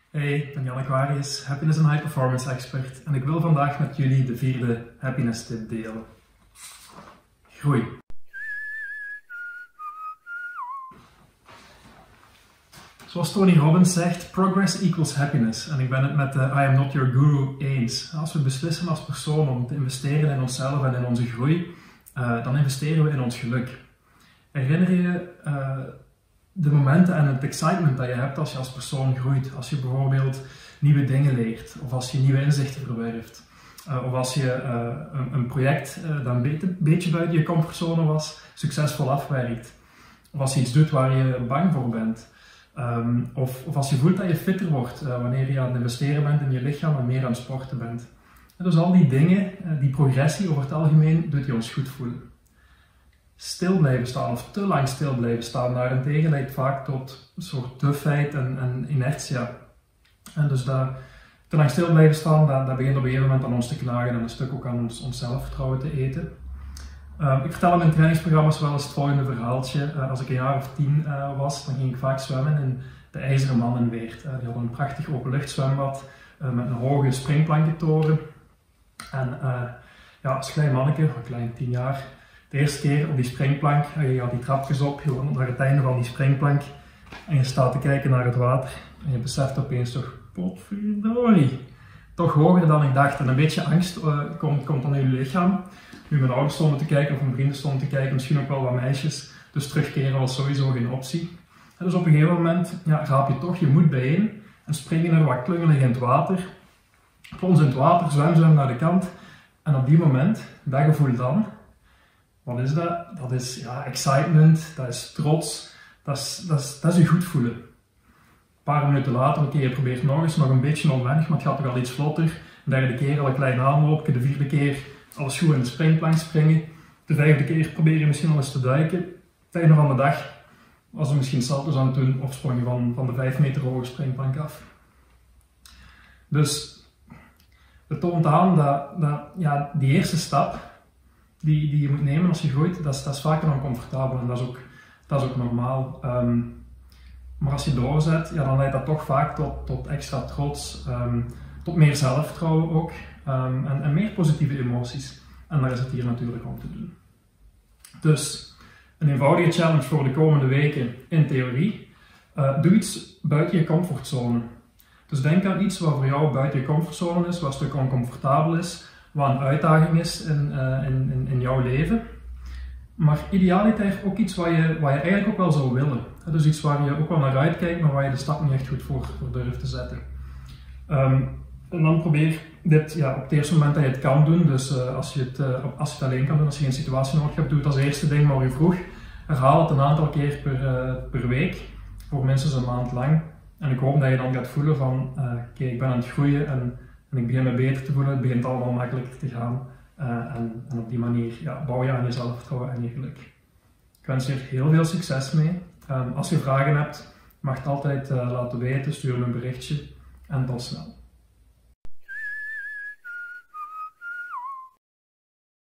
Hey, ik ben Jan Aquarius, Happiness en High Performance Expert en ik wil vandaag met jullie de 4e happiness tip delen. Groei. Zoals Tony Robbins zegt, progress equals happiness. En ik ben het met de I am not your guru eens. Als we beslissen als persoon om te investeren in onszelf en in onze groei, dan investeren we in ons geluk. Herinner je de momenten en het excitement dat je hebt als je als persoon groeit? Als je bijvoorbeeld nieuwe dingen leert, of als je nieuwe inzichten verwerft. Of als je een project dat een beetje buiten je comfortzone was, succesvol afwerkt. Of als je iets doet waar je bang voor bent. Of als je voelt dat je fitter wordt wanneer je aan het investeren bent in je lichaam en meer aan het sporten bent. En dus al die dingen, die progressie over het algemeen, doet je ons goed voelen. Stil blijven staan of te lang stil blijven staan daarentegen leidt vaak tot een soort dufheid en inertia. En dus dat te lang stil blijven staan, dat begint op een gegeven moment aan ons te knagen en een stuk ook aan ons zelfvertrouwen te eten. Ik vertel in mijn trainingsprogramma's wel eens het volgende verhaaltje. Als ik een jaar of 10 was, dan ging ik vaak zwemmen in de IJzeren Man in Weert. Die hadden een prachtig openluchtzwembad met een hoge springplankentoren. En als klein manneke, een klein 10 jaar, de eerste keer op die springplank, je gaat die trapjes op, je woont naar het einde van die springplank en je staat te kijken naar het water en je beseft opeens toch, potverdorie, toch hoger dan ik dacht. En een beetje angst komt dan in je lichaam. Nu mijn ouders stonden te kijken of mijn vrienden stonden te kijken, misschien ook wel wat meisjes, dus terugkeren was sowieso geen optie. En dus op een gegeven moment raap je toch je moed bijeen en springen er wat klungelig in het water. Plons in het water, zwem naar de kant en op die moment, dat gevoel dan, wat is dat? Dat is excitement, dat is trots, dat is je goed voelen. Een paar minuten later, je probeert nog een beetje onwennig, maar het gaat toch al iets vlotter. De derde keer al een klein aanloopje, de 4e keer alles goed in de springplank springen. De 5e keer probeer je misschien al eens te duiken. Het einde van de dag was er misschien salto's aan het doen of sprong je van de 5 meter hoge springplank af. Dus het toont aan dat die eerste stap die je moet nemen als je groeit, dat is vaker oncomfortabel en dat is ook normaal. Maar als je doorzet, dan leidt dat toch vaak tot extra trots, tot meer zelfvertrouwen ook en meer positieve emoties. En daar is het hier natuurlijk om te doen. Dus een eenvoudige challenge voor de komende weken in theorie. Doe iets buiten je comfortzone. Dus denk aan iets wat voor jou buiten je comfortzone is, wat een stuk oncomfortabel is, wat een uitdaging is in jouw leven. Maar idealiter ook iets wat je eigenlijk ook wel zou willen. Dus iets waar je ook wel naar uitkijkt, maar waar je de stap niet echt goed voor durft te zetten. En dan probeer dit op het eerste moment dat je het kan doen. Dus als je het alleen kan doen, als je geen situatie nodig hebt, doe het als eerste ding morgen vroeg. Herhaal het een aantal keer per week, voor minstens een maand lang. En ik hoop dat je dan gaat voelen van, oké, ik ben aan het groeien en ik begin me beter te voelen. Het begint allemaal makkelijker te gaan. En op die manier bouw je aan je zelfvertrouwen en je geluk. Ik wens je er heel veel succes mee. Als je vragen hebt, mag je het altijd laten weten. Stuur me een berichtje en tot snel.